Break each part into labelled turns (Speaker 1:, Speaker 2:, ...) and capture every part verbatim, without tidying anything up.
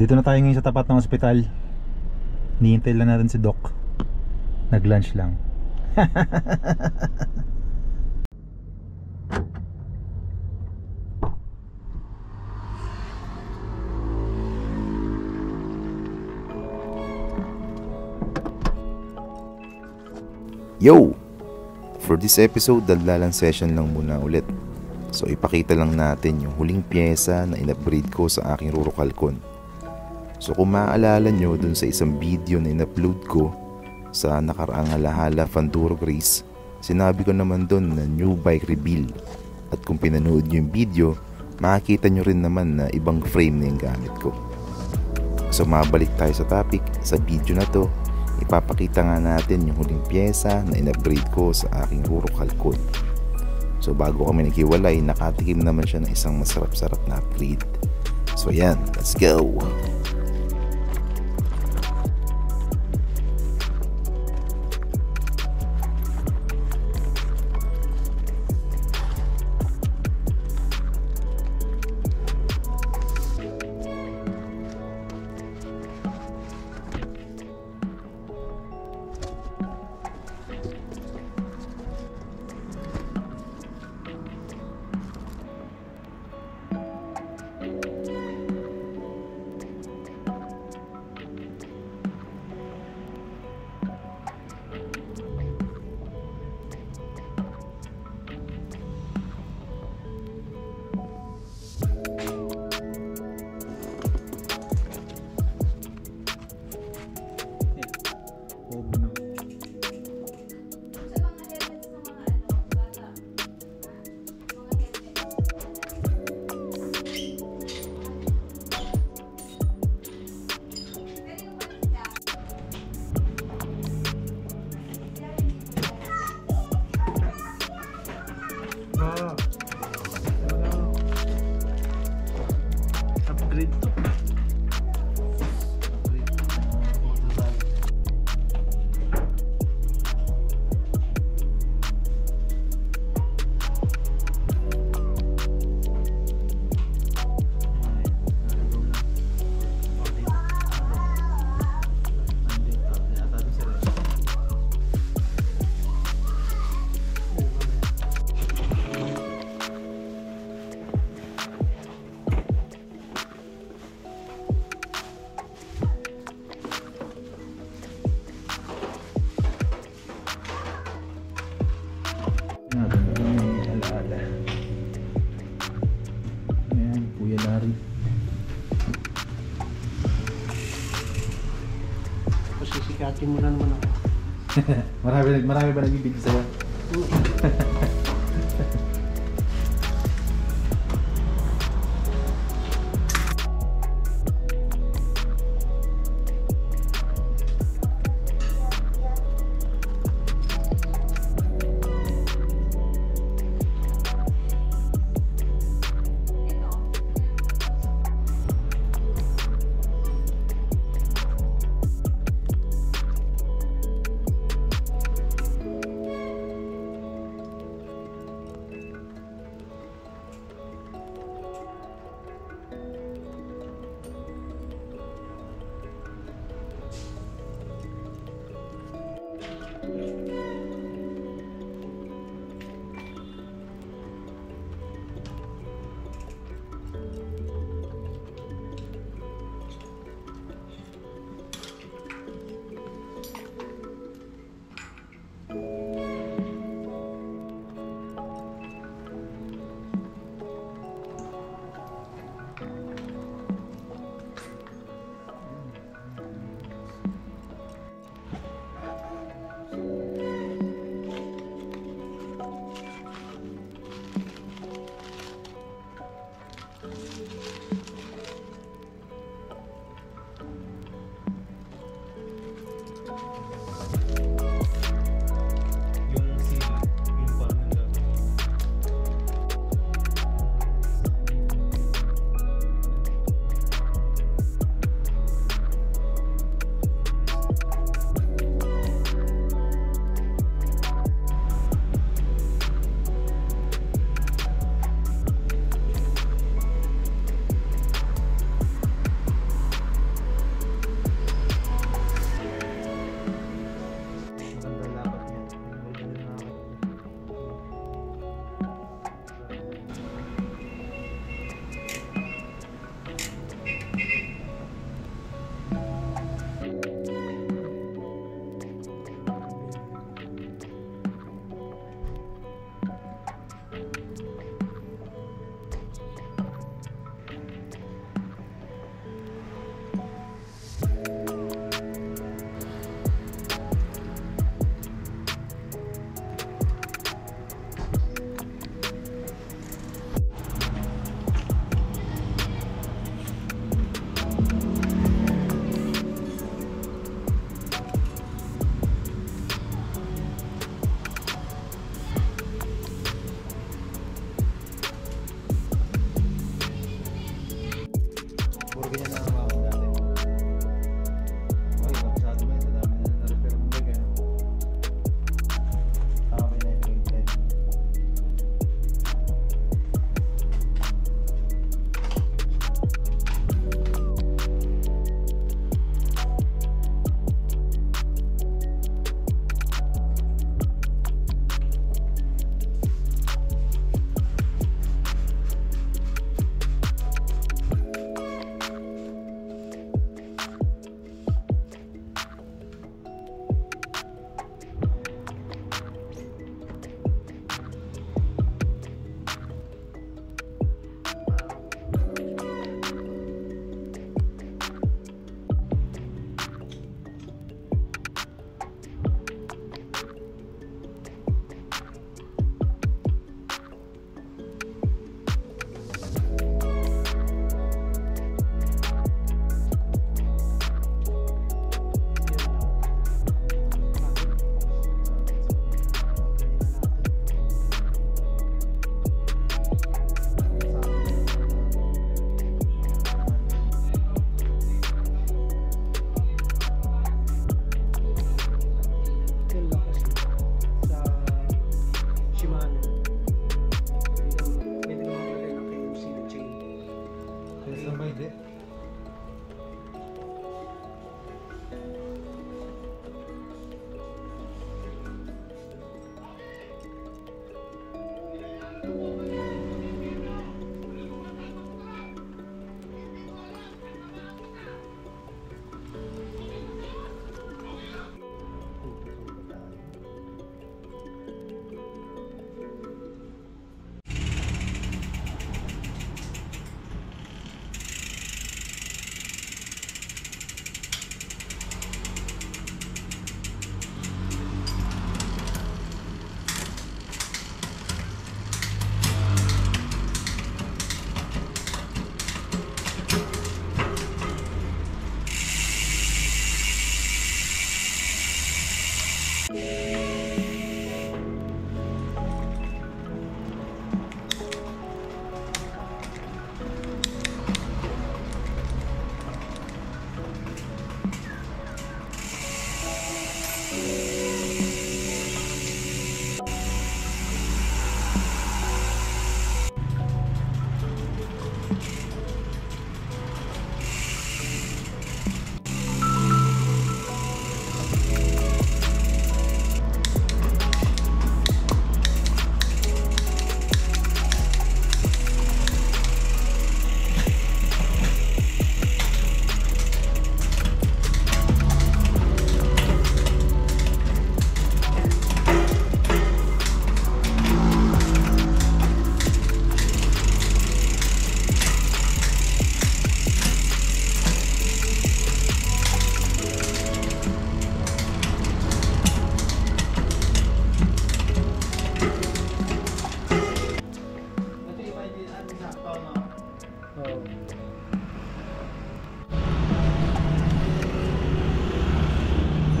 Speaker 1: Dito na tayo ngayon sa tapat ng ospital. Nihintay lang natin si Doc. Nag-lunch lang.
Speaker 2: Yo! For this episode, dalalang session lang muna ulit. So ipakita lang natin yung huling pyesa na in-upgrade ko sa aking Ruro Calcon. So kung maaalala nyo dun sa isang video na in-upload ko sa nakaraang halahala Fanduro Grace, sinabi ko naman dun na new bike reveal. At kung pinanood nyo yung video, makikita nyo rin naman na ibang frame na yung gamit ko. So mabalik tayo sa topic. Sa video na to, ipapakita nga natin yung huling pyesa na in-upgrade ko sa aking Ruro Calcon. So bago kami naghiwalay, nakatikim naman siya ng isang masarap-sarap na upgrade. So yan, let's go!
Speaker 1: Upgrade to. Ayan, Kuya Larry.
Speaker 3: Tapos sisikatin mo na naman ako.
Speaker 1: marami, marami ba nag-ibig sa'yo?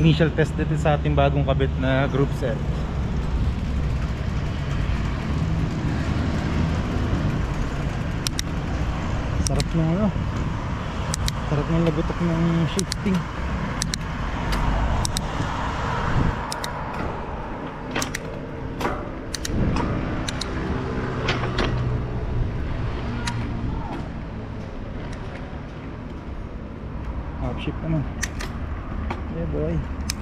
Speaker 1: initial test dito sa ating bagong kabit na group set. Sarap ng ano, sarap ng lagutok ng shifting. Upshift naman. Yeah boy.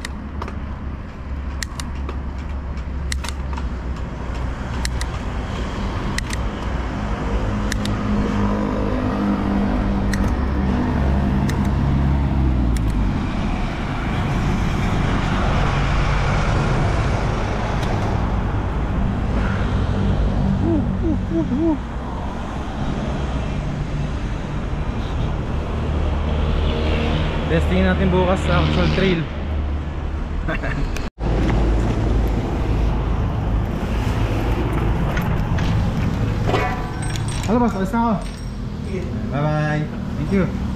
Speaker 1: Testing natin bukas sa actual trail. Hello boss, alis na ako. Bye bye. Thank you.